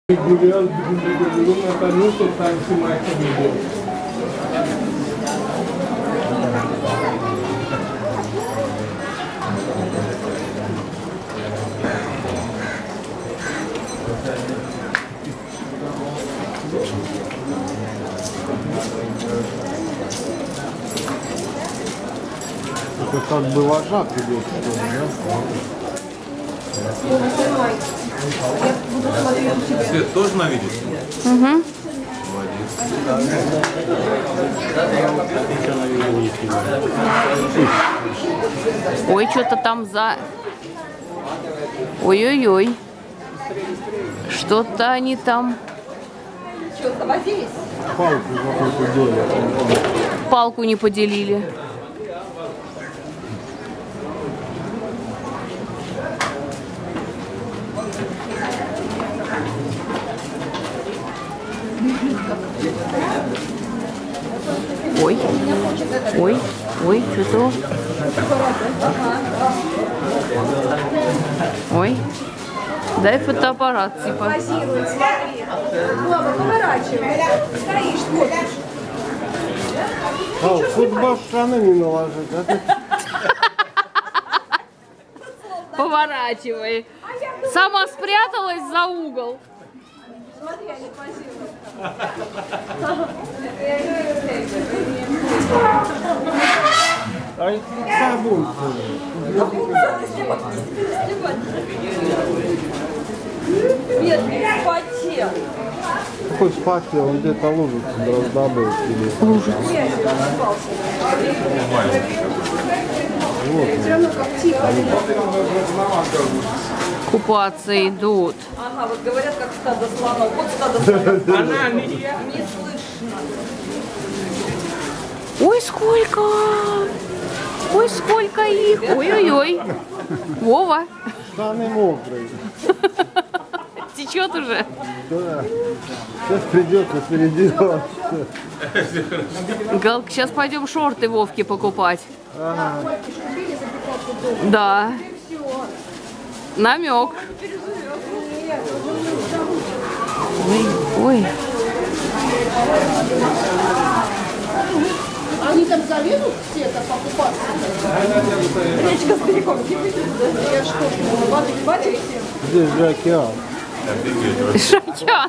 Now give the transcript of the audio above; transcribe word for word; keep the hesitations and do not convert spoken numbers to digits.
Geliyor, bugün efendim toplantısı mahkemede. Это как бы вожак идет, что ли, да? Свет тоже на видео? Угу. Ой, что-то там за... Ой-ой-ой. Что-то они там... Что-то возились? Палку какую-то делят. Палку не поделили. Ой, ой, ой, что-то. Ой, дай фотоаппарат, типа. Позирует, смотри. Мама, поворачивай. Стоишь, смотришь. А, футбол штаны не наложить, а ты... Поворачивай. Сама спряталась за угол. Смотри, они позируют. Ай, сабун. Бедный, потел. Какой спати, он где-то лужицу раздобыл себе. Купаться идут. Ага, вот говорят, как стадо слонов. Вот стадо слонов. Она не слышно. Ой, сколько! Ой, сколько их! Ой-ой-ой! Вова! Штаны мокрые. Течет уже. Да. Сейчас придется переделать. Галка, сейчас пойдем шорты Вовке покупать. Ага. Да. Намек. Ой, ой. Они там залезут все это покупаться? Речка с берегом не выйдет. Я что, воды не батик? Здесь же океан. Шокят.